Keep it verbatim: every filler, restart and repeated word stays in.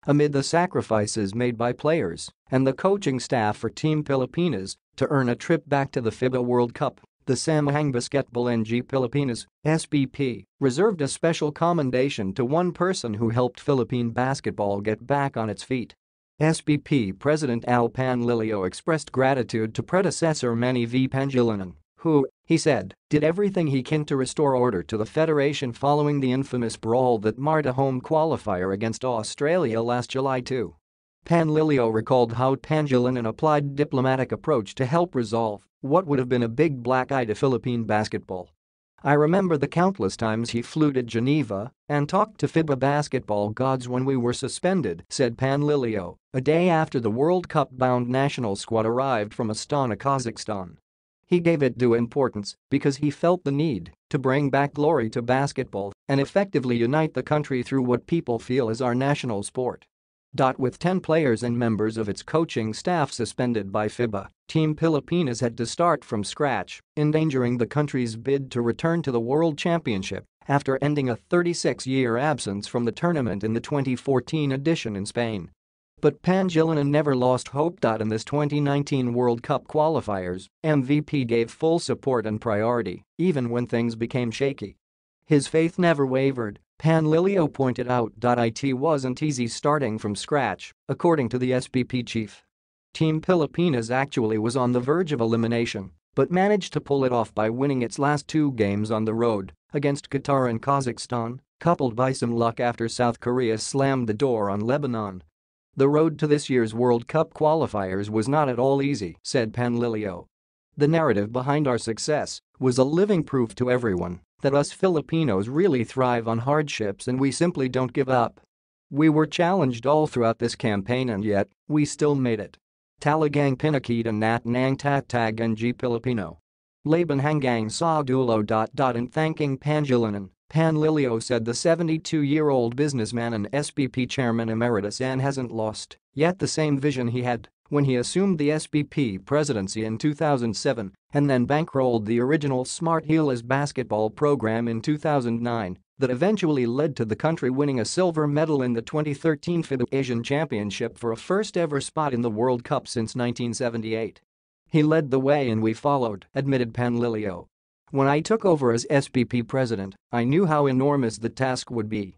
amid the sacrifices made by players and the coaching staff for Team Pilipinas to earn a trip back to the FIBA World Cup. The Samahang Basketbol N G Pilipinas S B P reserved a special commendation to one person who helped Philippine basketball get back on its feet. S B P President Al Panlilio expressed gratitude to predecessor Manny V Pangilinan, who, he said, did everything he can to restore order to the federation following the infamous brawl that marred a home qualifier against Australia last July too. Panlilio recalled how Pangilinan applied diplomatic approach to help resolve what would have been a big black eye to Philippine basketball. "I remember the countless times he flew to Geneva and talked to FIBA basketball gods when we were suspended," said Panlilio, a day after the World Cup-bound national squad arrived from Astana, Kazakhstan. He gave it due importance because he felt the need to bring back glory to basketball and effectively unite the country through what people feel is our national sport. With ten players and members of its coaching staff suspended by FIBA, Team Pilipinas had to start from scratch, endangering the country's bid to return to the World Championship after ending a thirty-six-year absence from the tournament in the twenty fourteen edition in Spain. But Pangilinan never lost hope. In this twenty nineteen World Cup qualifiers, M V P gave full support and priority, even when things became shaky. His faith never wavered, Panlilio pointed out. It wasn't easy starting from scratch, according to the S B P chief. Team Pilipinas actually was on the verge of elimination, but managed to pull it off by winning its last two games on the road against Qatar and Kazakhstan, coupled by some luck after South Korea slammed the door on Lebanon. "The road to this year's World Cup qualifiers was not at all easy," said Panlilio. "The narrative behind our success was a living proof to everyone that us Filipinos really thrive on hardships and we simply don't give up. We were challenged all throughout this campaign and yet, we still made it. Talagang pinakita nat ng tatag N G Pilipino. Laban hanggang sa dulo. In thanking Pangilinan, Panlilio said the seventy-two-year-old businessman and S B P chairman emeritus and hasn't lost yet the same vision he had when he assumed the S B P presidency in two thousand seven and then bankrolled the original Smart Gilas basketball program in two thousand nine that eventually led to the country winning a silver medal in the twenty thirteen FIBA Asian Championship for a first-ever spot in the World Cup since nineteen seventy-eight. "He led the way and we followed," admitted Panlilio. "When I took over as S B P president, I knew how enormous the task would be.